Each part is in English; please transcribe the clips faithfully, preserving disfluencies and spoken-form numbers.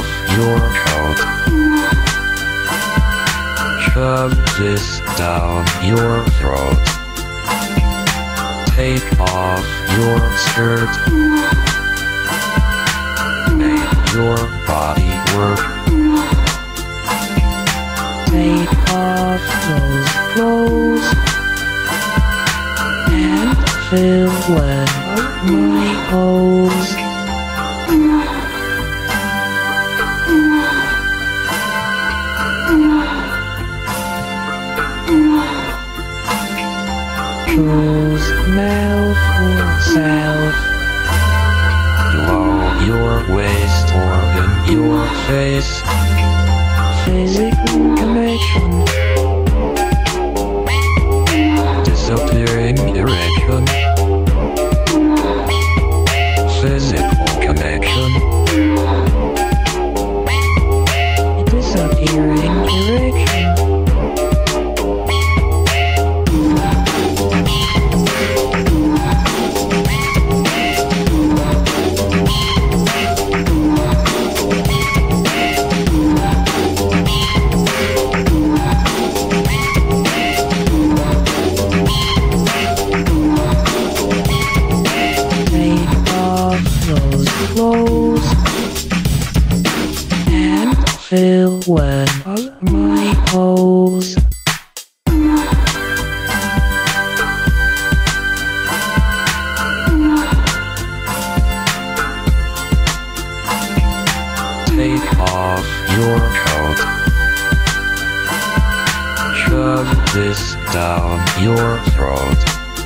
your coat. Shove this down your throat. Take off your skirt. Make your body work. Take off those clothes and fill in my holes. Close mouth or south. Blow your waist or in your face. Physical connection. Disappearing erection. Physical connection. Disappearing erection. Clothes and fill in my holes. Take off your coat. Shove this down your throat.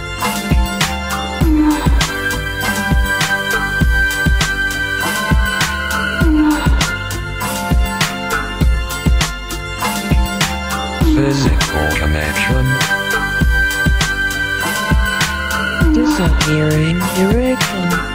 Physical connection. Disappearing erection.